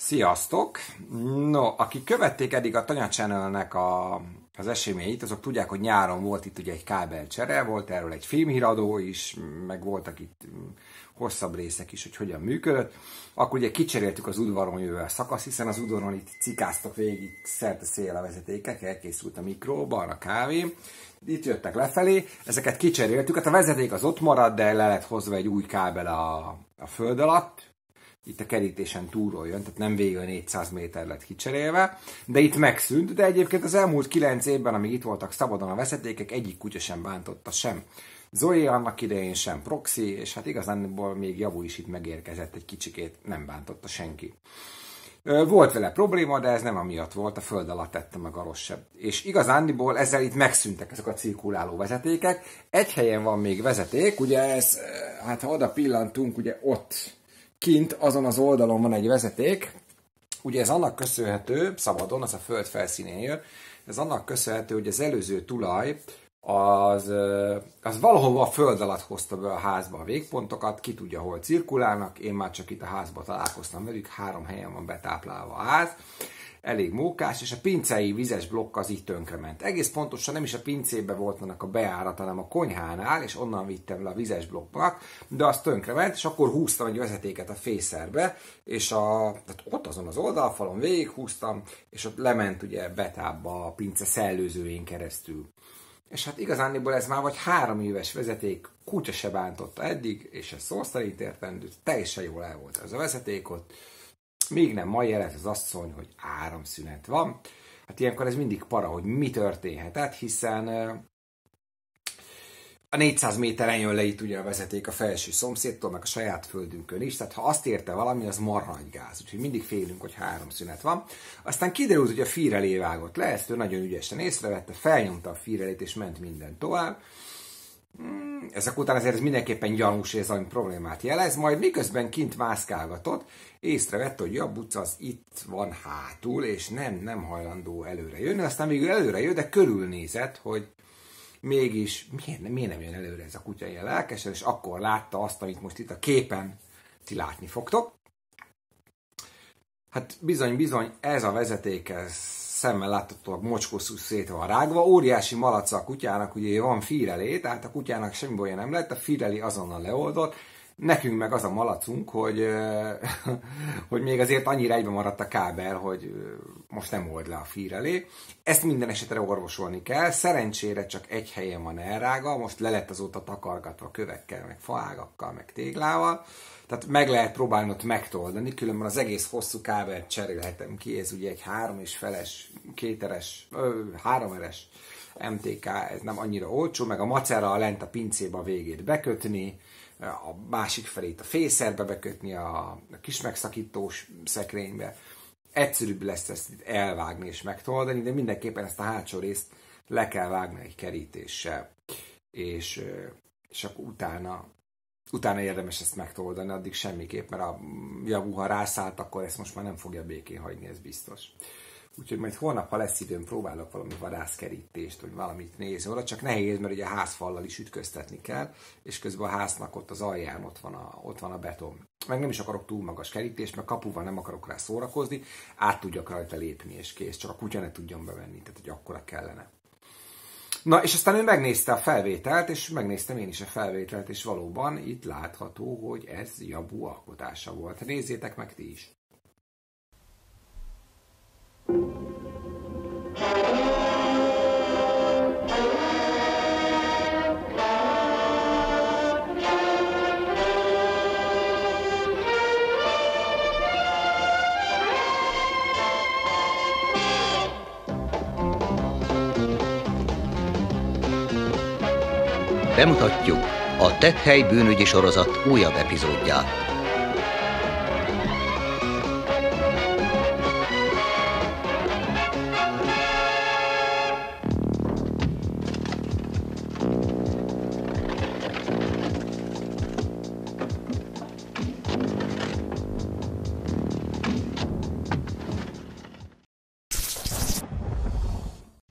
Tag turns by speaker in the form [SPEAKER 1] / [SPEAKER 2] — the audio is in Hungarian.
[SPEAKER 1] Sziasztok! No, akik követték eddig a Tanya Channelnek az eseményeit, azok tudják, hogy nyáron volt itt ugye egy kábelcsere, volt erről egy filmhíradó is, meg voltak itt hosszabb részek is, hogy hogyan működött. Akkor ugye kicseréltük az udvaron jövő szakasz, hiszen az udvaron itt cikáztak végig szerte szél a vezetékek, elkészült a mikró, balra kávé. Itt jöttek lefelé, ezeket kicseréltük, hát a vezeték az ott maradt, de le lett hozva egy új kábel a föld alatt. Itt a kerítésen túlról jön, tehát nem végül 400 méter lett kicserélve, de itt megszűnt, de egyébként az elmúlt 9 évben, amíg itt voltak szabadon a vezetékek, egyik kutya sem bántotta sem Zoe annak idején, sem Proxy, és hát igazából még Javu is itt megérkezett egy kicsikét, nem bántotta senki. Volt vele probléma, de ez nem amiatt volt, a föld alatt tette meg a rosszabb. És igazándiból ezzel itt megszűntek ezek a cirkuláló vezetékek. Egy helyen van még vezeték, ugye ez, hát ha oda pillantunk, ugye ott kint azon az oldalon van egy vezeték, ugye ez annak köszönhető, szabadon, az a föld felszínén jön, ez annak köszönhető, hogy az előző tulaj az valahova a föld alatt hozta be a házba a végpontokat, ki tudja, hol cirkulálnak, én már csak itt a házba találkoztam velük, 3 helyen van betáplálva a ház, elég mókás, és a pincei vizes blokk az így tönkrement. Egész pontosan nem is a pincébe volt annak a bejárat, hanem a konyhánál, és onnan vittem le a vizes blokknak, de az tönkrement, és akkor húztam egy vezetéket a fészerbe, és tehát ott azon az oldalfalon végighúztam, és ott lement ugye betábba a pince szellőzőjén keresztül. És hát igazániból ez már vagy 3 éves vezeték, kutya se bántotta eddig, és ez szó szerint értendő, teljesen jól el volt ez a vezeték ott. Még nem ma jelent az asszony, hogy áramszünet van. Hát ilyenkor ez mindig para, hogy mi történhetett, hiszen a 400 méteren jön le itt ugye a vezeték a felső szomszédtól, meg a saját földünkön is, tehát ha azt érte valami, az marha nagy gáz, úgyhogy mindig félünk, hogy áramszünet van. Aztán kiderült, hogy a fírrelé vágott le, ezt ő nagyon ügyesen észrevette, felnyomta a fírrelét és ment minden tovább. Ezek után azért ez mindenképpen gyanús, és ez valami problémát jelez, majd miközben kint mászkálgatott, észrevette, hogy a buc az itt van hátul, és nem hajlandó előre jönni, aztán végül előre jön, de körülnézett, hogy mégis miért nem jön előre ez a kutya ilyen lelkesen, és akkor látta azt, amit most itt a képen ti látni fogtok. Hát bizony, ez a vezeték, ez szemmel láthatólag mocskoszú szét van rágva, óriási malaca a kutyának, ugye van fírrelé, tehát a kutyának semmi baja nem lett, a fírrelé azonnal leoldott, nekünk meg az a malacunk, hogy még azért annyira egyben maradt a kábel, hogy most nem old le a fírrelé. Ezt minden esetre orvosolni kell, szerencsére csak egy helyen van elrága, most le lett azóta takargatva kövekkel, meg faágakkal, meg téglával, tehát meg lehet próbálni ott megtoldani, különben az egész hosszú kábelt cserélhetem ki, ez ugye egy 3,5-es MTK, ez nem annyira olcsó, meg a macera lent a pincébe a végét bekötni, a másik felét a fészerbe bekötni, a kis megszakítós szekrénybe. Egyszerűbb lesz ezt elvágni és megtoldani, de mindenképpen ezt a hátsó részt le kell vágni egy kerítéssel, és akkor utána érdemes ezt megtoldani, addig semmiképp, mert a Javu, ha rászállt, akkor ezt most már nem fogja békén hagyni, ez biztos. Úgyhogy majd holnap, ha lesz időm, próbálok valami vadászkerítést, vagy valamit nézni oda, csak nehéz, mert ugye a házfallal is ütköztetni kell, és közben a háznak ott az alján ott van a beton. Meg nem is akarok túl magas kerítést, mert kapuval nem akarok rá szórakozni, át tudjak rajta lépni, és kész, csak a kutya ne tudjon bevenni, tehát hogy akkora kellene. Na, és aztán ő megnézte a felvételt, és megnéztem én is a felvételt, és valóban itt látható, hogy ez Jabu alkotása volt. Nézzétek meg ti is!
[SPEAKER 2] Bemutatjuk a Tech Hely bűnügyi sorozat újabb epizódját.